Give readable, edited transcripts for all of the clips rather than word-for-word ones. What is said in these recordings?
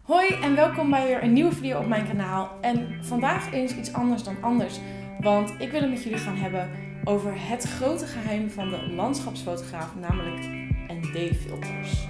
Hoi en welkom bij weer een nieuwe video op mijn kanaal. En vandaag is iets anders dan anders, want ik wil het met jullie gaan hebben over het grote geheim van de landschapsfotograaf, namelijk ND-filters.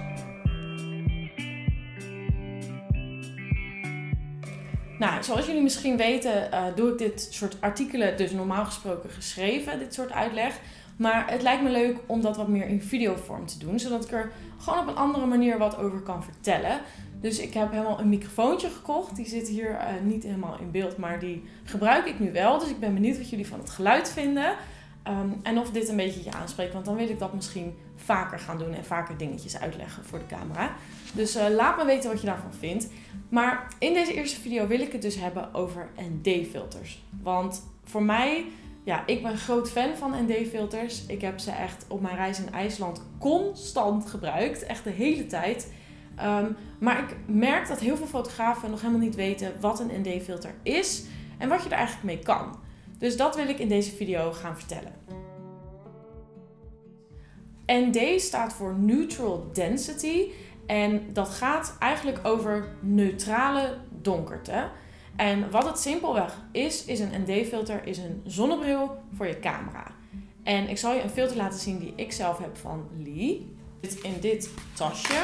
Nou, zoals jullie misschien weten doe ik dit soort artikelen dus normaal gesproken geschreven, dit soort uitleg. Maar het lijkt me leuk om dat wat meer in videovorm te doen, zodat ik er gewoon op een andere manier wat over kan vertellen. Dus ik heb helemaal een microfoontje gekocht. Die zit hier niet helemaal in beeld, maar die gebruik ik nu wel. Dus ik ben benieuwd wat jullie van het geluid vinden. En of dit een beetje je aanspreekt, want dan wil ik dat misschien vaker gaan doen en vaker dingetjes uitleggen voor de camera. Dus laat me weten wat je daarvan vindt. Maar in deze eerste video wil ik het dus hebben over ND-filters. Want voor mij, ja, ik ben groot fan van ND-filters. Ik heb ze echt op mijn reis in IJsland constant gebruikt. Echt de hele tijd. Maar ik merk dat heel veel fotografen nog helemaal niet weten wat een ND-filter is en wat je er eigenlijk mee kan. Dus dat wil ik in deze video gaan vertellen. ND staat voor Neutral Density en dat gaat eigenlijk over neutrale donkerte. En wat het simpelweg is een ND-filter is een zonnebril voor je camera. En ik zal je een filter laten zien die ik zelf heb van Lee. In dit tasje.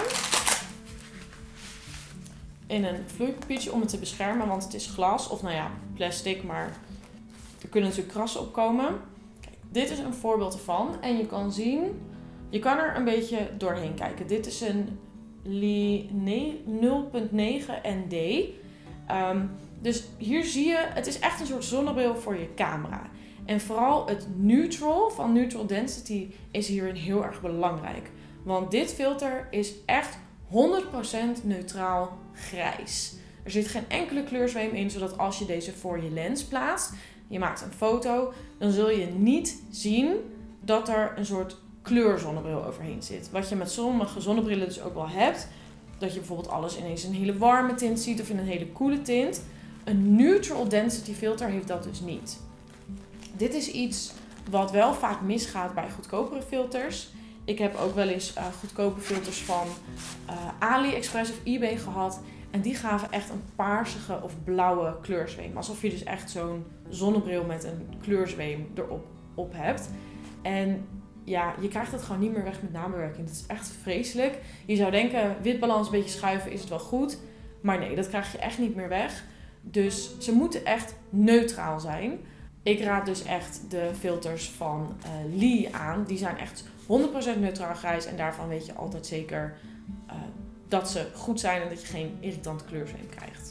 In een vloeipapiertje om het te beschermen, want het is glas of nou ja, plastic, maar er kunnen natuurlijk krassen op komen. Kijk, dit is een voorbeeld ervan en je kan zien, je kan er een beetje doorheen kijken. Dit is een Lee 0.9 ND. Dus hier zie je, het is echt een soort zonnebril voor je camera. En vooral het neutral van Neutral Density is hierin heel erg belangrijk. Want dit filter is echt 100% neutraal grijs. Er zit geen enkele kleurzweem in, zodat als je deze voor je lens plaatst, je maakt een foto, dan zul je niet zien dat er een soort kleurzonnebril overheen zit. Wat je met sommige zonnebrillen dus ook wel hebt, dat je bijvoorbeeld alles ineens in een hele warme tint ziet of in een hele koele tint. Een neutral density filter heeft dat dus niet. Dit is iets wat wel vaak misgaat bij goedkopere filters. Ik heb ook wel eens goedkope filters van AliExpress of eBay gehad. En die gaven echt een paarsige of blauwe kleurzweem. Alsof je dus echt zo'n zonnebril met een kleurzweem erop hebt. En ja, je krijgt het gewoon niet meer weg met nabewerking. Dat is echt vreselijk. Je zou denken, witbalans een beetje schuiven is het wel goed. Maar nee, dat krijg je echt niet meer weg. Dus ze moeten echt neutraal zijn. Ik raad dus echt de filters van Lee aan. Die zijn echt 100% neutraal grijs en daarvan weet je altijd zeker dat ze goed zijn en dat je geen irritant kleurzweem krijgt.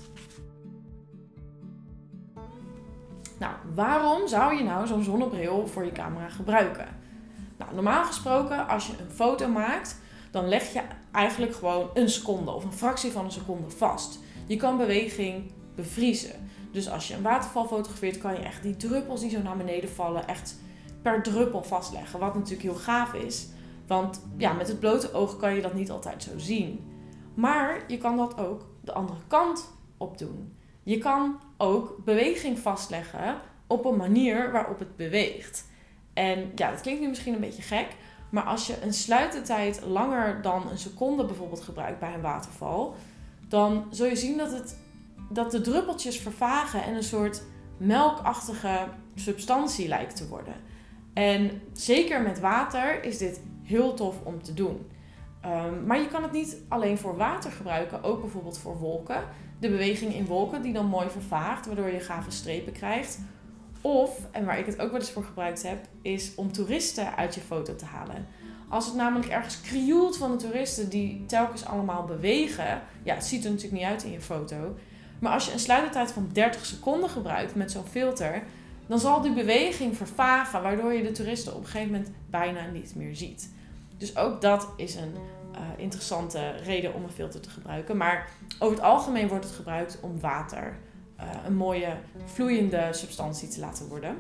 Nou, waarom zou je nou zo'n zonnebril voor je camera gebruiken? Nou, normaal gesproken, als je een foto maakt, dan leg je eigenlijk gewoon een seconde of een fractie van een seconde vast. Je kan beweging bevriezen. Dus als je een waterval fotografeert, kan je echt die druppels die zo naar beneden vallen echt per druppel vastleggen. Wat natuurlijk heel gaaf is. Want ja, met het blote oog kan je dat niet altijd zo zien. Maar je kan dat ook de andere kant op doen. Je kan ook beweging vastleggen op een manier waarop het beweegt. En ja, dat klinkt nu misschien een beetje gek. Maar als je een sluitertijd langer dan een seconde bijvoorbeeld gebruikt bij een waterval, dan zul je zien dat de druppeltjes vervagen en een soort melkachtige substantie lijkt te worden. En zeker met water is dit heel tof om te doen. Maar je kan het niet alleen voor water gebruiken, ook bijvoorbeeld voor wolken. De beweging in wolken die dan mooi vervaagt, waardoor je gave strepen krijgt. Of, en waar ik het ook wel eens voor gebruikt heb, is om toeristen uit je foto te halen. Als het namelijk ergens krioelt van de toeristen die telkens allemaal bewegen, ja, het ziet er natuurlijk niet uit in je foto. Maar als je een sluitertijd van 30 seconden gebruikt met zo'n filter, dan zal die beweging vervagen, waardoor je de toeristen op een gegeven moment bijna niet meer ziet. Dus ook dat is een interessante reden om een filter te gebruiken. Maar over het algemeen wordt het gebruikt om water een mooie vloeiende substantie te laten worden.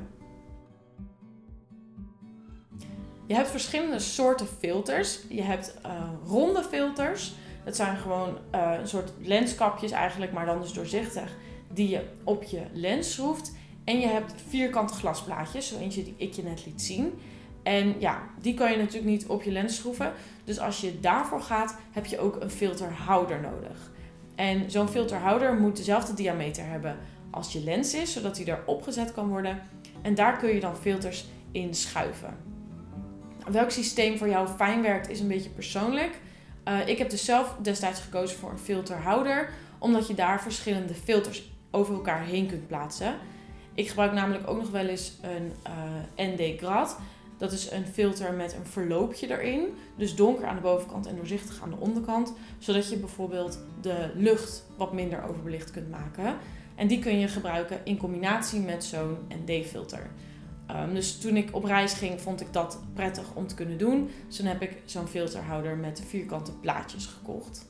Je hebt verschillende soorten filters. Je hebt ronde filters. Dat zijn gewoon een soort lenskapjes eigenlijk, maar dan dus doorzichtig, die je op je lens schroeft. En je hebt vierkante glasplaatjes, zo eentje die ik je net liet zien. En ja, die kan je natuurlijk niet op je lens schroeven. Dus als je daarvoor gaat, heb je ook een filterhouder nodig. En zo'n filterhouder moet dezelfde diameter hebben als je lens is, zodat die erop gezet kan worden. En daar kun je dan filters in schuiven. Welk systeem voor jou fijn werkt is een beetje persoonlijk. Ik heb dus zelf destijds gekozen voor een filterhouder, omdat je daar verschillende filters over elkaar heen kunt plaatsen. Ik gebruik namelijk ook nog wel eens een ND Grad. Dat is een filter met een verloopje erin. Dus donker aan de bovenkant en doorzichtig aan de onderkant. Zodat je bijvoorbeeld de lucht wat minder overbelicht kunt maken. En die kun je gebruiken in combinatie met zo'n ND-filter. Dus toen ik op reis ging, vond ik dat prettig om te kunnen doen. Dus toen heb ik zo'n filterhouder met vierkante plaatjes gekocht.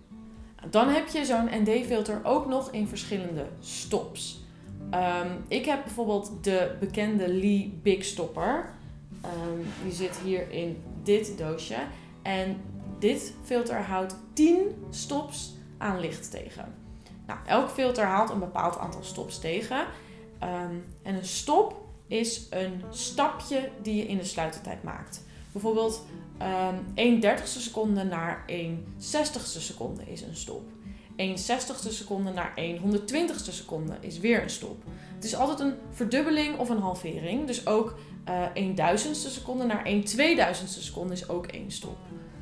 Dan heb je zo'n ND-filter ook nog in verschillende stops. Ik heb bijvoorbeeld de bekende Lee Big Stopper. Die zit hier in dit doosje. En dit filter houdt 10 stops aan licht tegen. Nou, elk filter haalt een bepaald aantal stops tegen. En een stop is een stapje die je in de sluitertijd maakt. Bijvoorbeeld 1/30ste seconde naar 1/60ste seconde is een stop. 1/60ste seconde naar 1/120ste seconde is weer een stop. Het is altijd een verdubbeling of een halvering. Dus ook 1/1000ste seconde naar 1/2000ste seconde is ook één stop.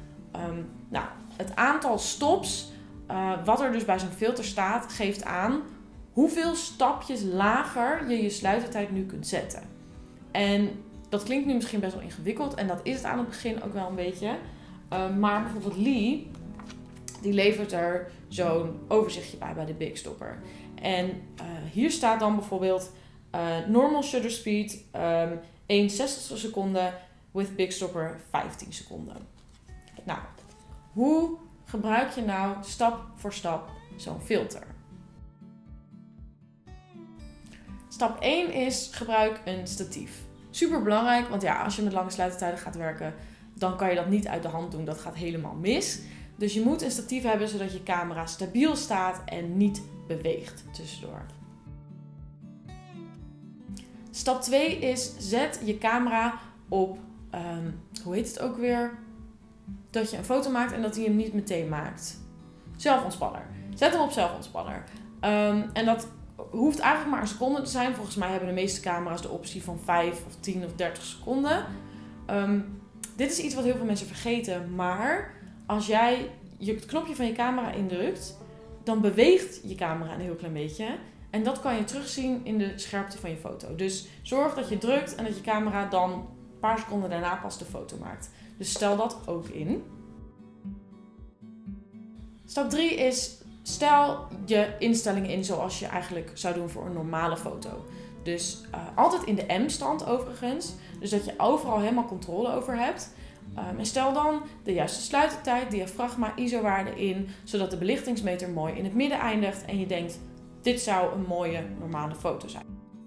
Nou, het aantal stops, wat er dus bij zo'n filter staat, geeft aan hoeveel stapjes lager je sluitertijd nu kunt zetten. En dat klinkt nu misschien best wel ingewikkeld en dat is het aan het begin ook wel een beetje. Maar bijvoorbeeld Lee, die levert er zo'n overzichtje bij de Big Stopper. En hier staat dan bijvoorbeeld normal shutter speed 1/60ste seconde with Big Stopper 15 seconden. Nou, hoe gebruik je nou stap voor stap zo'n filter? Stap 1 is gebruik een statief. Super belangrijk, want ja, als je met lange sluitertijden gaat werken, dan kan je dat niet uit de hand doen. Dat gaat helemaal mis. Dus je moet een statief hebben zodat je camera stabiel staat en niet beweegt tussendoor. Stap 2 is zet je camera op, hoe heet het ook weer? Dat je een foto maakt en dat hij hem niet meteen maakt. Zelfontspanner. Zet hem op zelfontspanner. En dat hoeft eigenlijk maar een seconde te zijn. Volgens mij hebben de meeste camera's de optie van 5 of 10 of 30 seconden. Dit is iets wat heel veel mensen vergeten. Maar als jij het knopje van je camera indrukt, dan beweegt je camera een heel klein beetje. En dat kan je terugzien in de scherpte van je foto. Dus zorg dat je drukt en dat je camera dan een paar seconden daarna pas de foto maakt. Dus stel dat ook in. Stap 3 is stel je instellingen in zoals je eigenlijk zou doen voor een normale foto. Dus altijd in de M-stand overigens. Dus dat je overal helemaal controle over hebt. En stel dan de juiste sluitertijd, diafragma, ISO-waarde in. Zodat de belichtingsmeter mooi in het midden eindigt. En je denkt, dit zou een mooie normale foto zijn.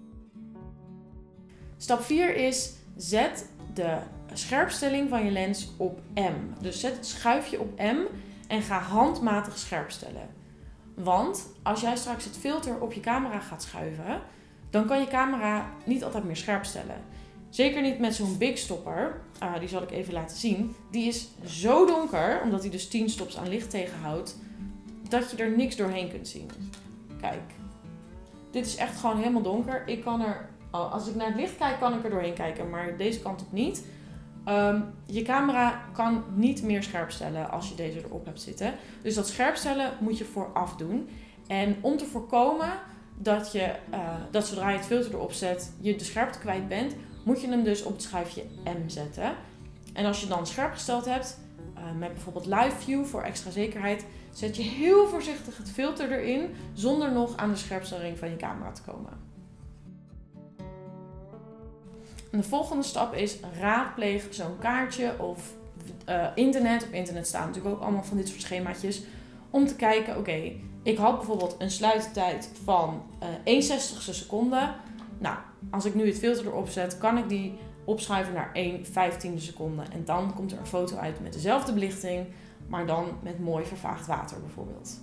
Stap 4 is zet de scherpstelling van je lens op M. Dus zet het schuifje op M en ga handmatig scherp stellen. Want als jij straks het filter op je camera gaat schuiven, dan kan je camera niet altijd meer scherp stellen. Zeker niet met zo'n Big Stopper, die zal ik even laten zien. Die is zo donker, omdat hij dus 10 stops aan licht tegenhoudt, dat je er niks doorheen kunt zien. Kijk, dit is echt gewoon helemaal donker. Ik kan er, als ik naar het licht kijk, kan ik er doorheen kijken, maar deze kant op niet. Je camera kan niet meer scherp stellen als je deze erop hebt zitten. Dus dat scherp stellen moet je vooraf doen. En om te voorkomen dat zodra je het filter erop zet, je de scherpte kwijt bent, moet je hem dus op het schuifje M zetten. En als je dan scherp gesteld hebt, met bijvoorbeeld live view voor extra zekerheid, zet je heel voorzichtig het filter erin, zonder nog aan de scherpstelling van je camera te komen. En de volgende stap is raadpleeg zo'n kaartje of internet. Op internet staan natuurlijk ook allemaal van dit soort schemaatjes. Om te kijken, oké, ik had bijvoorbeeld een sluitertijd van 1/60ste seconde. Nou, als ik nu het filter erop zet, kan ik die opschuiven naar 1/15e seconde. En dan komt er een foto uit met dezelfde belichting, maar dan met mooi vervaagd water bijvoorbeeld.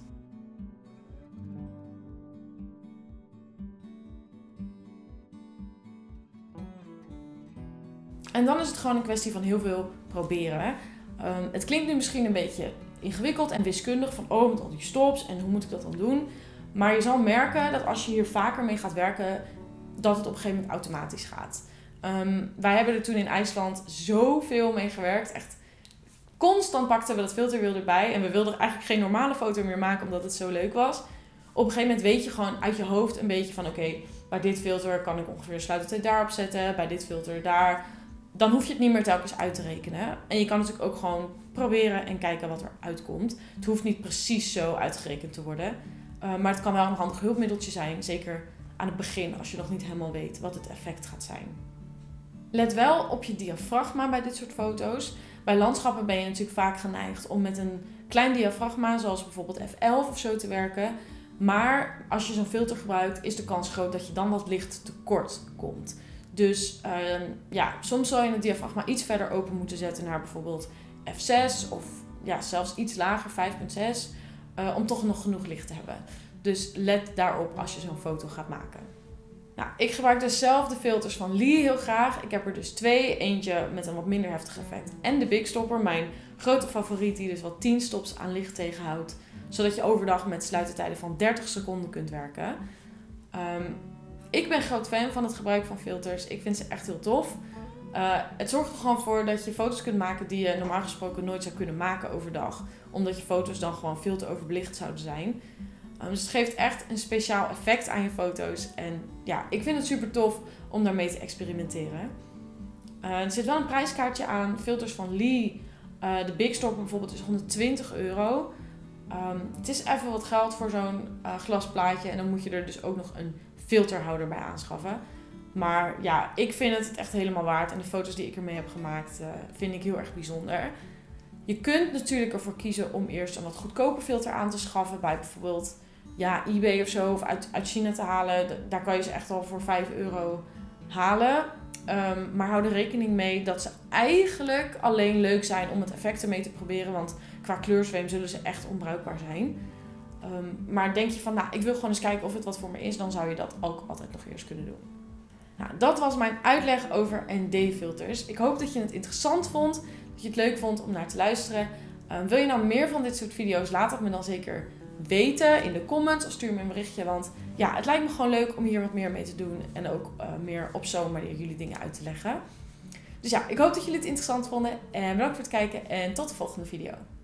En dan is het gewoon een kwestie van heel veel proberen. Het klinkt nu misschien een beetje ingewikkeld en wiskundig van oh, met al die stops en hoe moet ik dat dan doen. Maar je zal merken dat als je hier vaker mee gaat werken, dat het op een gegeven moment automatisch gaat. Wij hebben er toen in IJsland zoveel mee gewerkt. Echt constant pakten we dat filterwiel erbij. En we wilden eigenlijk geen normale foto meer maken omdat het zo leuk was. Op een gegeven moment weet je gewoon uit je hoofd een beetje van oké, bij dit filter kan ik ongeveer de sluitertijd daarop zetten. Bij dit filter daar. Dan hoef je het niet meer telkens uit te rekenen. En je kan natuurlijk ook gewoon proberen en kijken wat er uitkomt. Het hoeft niet precies zo uitgerekend te worden. Maar het kan wel een handig hulpmiddeltje zijn. Zeker aan het begin als je nog niet helemaal weet wat het effect gaat zijn. Let wel op je diafragma bij dit soort foto's. Bij landschappen ben je natuurlijk vaak geneigd om met een klein diafragma, zoals bijvoorbeeld f11 of zo, te werken. Maar als je zo'n filter gebruikt, is de kans groot dat je dan wat licht tekort komt. Dus soms zal je het diafragma iets verder open moeten zetten naar bijvoorbeeld f6 of zelfs iets lager, 5,6, om toch nog genoeg licht te hebben. Dus let daarop als je zo'n foto gaat maken. Nou, ik gebruik dus zelf de filters van Lee heel graag. Ik heb er dus 2. Eentje met een wat minder heftig effect. En de Big Stopper, mijn grote favoriet, die dus wat 10 stops aan licht tegenhoudt. Zodat je overdag met sluitertijden van 30 seconden kunt werken. Ik ben groot fan van het gebruik van filters. Ik vind ze echt heel tof. Het zorgt er gewoon voor dat je foto's kunt maken die je normaal gesproken nooit zou kunnen maken overdag. Omdat je foto's dan gewoon veel te overbelicht zouden zijn. Dus het geeft echt een speciaal effect aan je foto's. En ja, ik vind het super tof om daarmee te experimenteren. Er zit wel een prijskaartje aan. Filters van Lee. De Big Stopper bijvoorbeeld is €120. Het is even wat geld voor zo'n glasplaatje. En dan moet je er dus ook nog een filterhouder bij aanschaffen. Maar ja, ik vind het echt helemaal waard. En de foto's die ik ermee heb gemaakt vind ik heel erg bijzonder. Je kunt natuurlijk ervoor kiezen om eerst een wat goedkoper filter aan te schaffen. Bij bijvoorbeeld eBay of zo. Of uit China te halen. Daar kan je ze echt al voor €5 halen. Maar hou er rekening mee dat ze eigenlijk alleen leuk zijn om het effect ermee te proberen. Want qua kleurzweem zullen ze echt onbruikbaar zijn. Maar denk je van, ik wil gewoon eens kijken of het wat voor me is. Dan zou je dat ook altijd nog eerst kunnen doen. Nou, dat was mijn uitleg over ND-filters. Ik hoop dat je het interessant vond. Dat je het leuk vond om naar te luisteren. Wil je nou meer van dit soort video's? Laat het me dan zeker weten in de comments of stuur me een berichtje. Want het lijkt me gewoon leuk om hier wat meer mee te doen. En ook meer op zo'n manier jullie dingen uit te leggen. Dus ik hoop dat jullie het interessant vonden. En bedankt voor het kijken en tot de volgende video.